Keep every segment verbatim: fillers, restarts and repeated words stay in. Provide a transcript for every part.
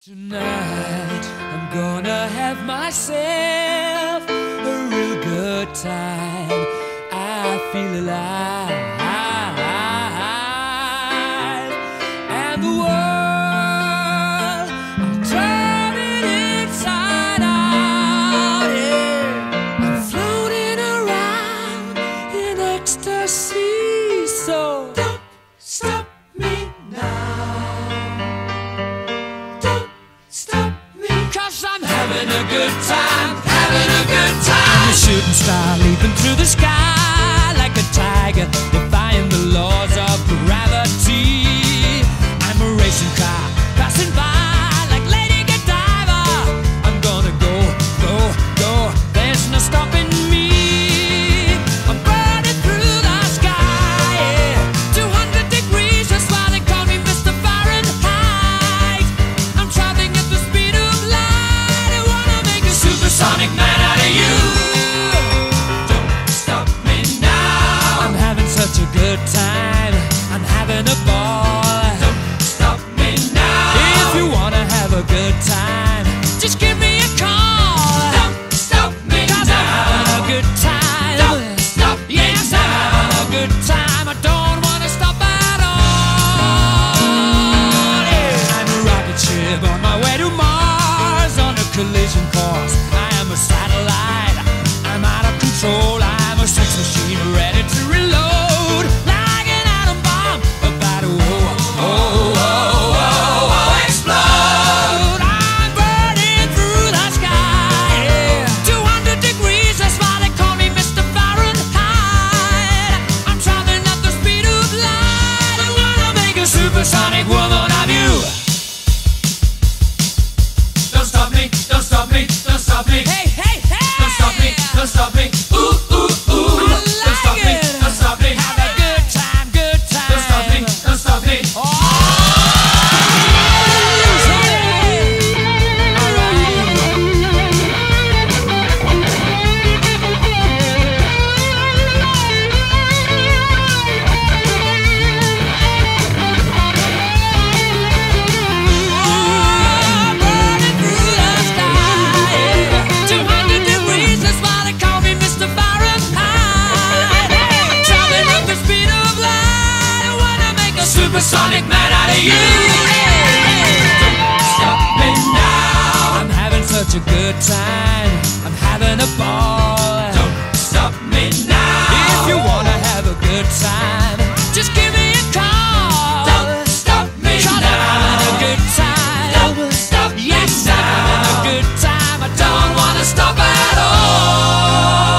Tonight, I'm gonna have myself a real good time. I feel alive, and the world, I'll turn it inside out, yeah. I'm floating around in ecstasy, so don't stop me now. I'm having a good time, having a good time. I'm a shooting star leaping through the sky like a tiger, defying the laws of gravity. I'm a racing car passing by like Lady Godiva. I'm gonna go, go, go. There's no stopping me. I'm burning through the sky, yeah. two hundred degrees, that's why they call me Mister Fahrenheit. I'm traveling at the speed of light. Supersonic man out of you. Don't stop me now. I'm having such a good time. I'm having a ball. Don't stop me now. If you wanna have a good time, just give me a call. Don't stop me 'Cause now. I'm having a good time. Don't stop me yes, now. I'm having a good time. I don't wanna stop at all. Yeah. I'm a rocket ship on my way to Mars on a collision course. A satellite, I'm out of control. I'm a sex machine ready to reload, like an atom bomb about to oh, oh, oh, oh, oh, explode. I'm burning through the sky, yeah. two hundred degrees, that's why they call me Mister Fahrenheit. I'm traveling at the speed of light. I wanna make a supersonic woman of you. Don't stop me, don't stop me, don't stop me. Hey, hey, hey! Don't stop me, don't stop me. Ooh, ooh, ooh. I like don't stop it. me, don't stop me. Have a good time, good time. Don't stop me, don't stop me. Oh! Supersonic man out of you. Don't stop me now. I'm having such a good time. I'm having a ball. Don't stop me now. If you wanna have a good time, just give me a call. Don't stop me now. I'm having a good time. Don't stop me yes, now. I'm having a good time. I don't wanna stop at all.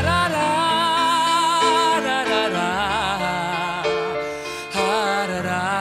Da da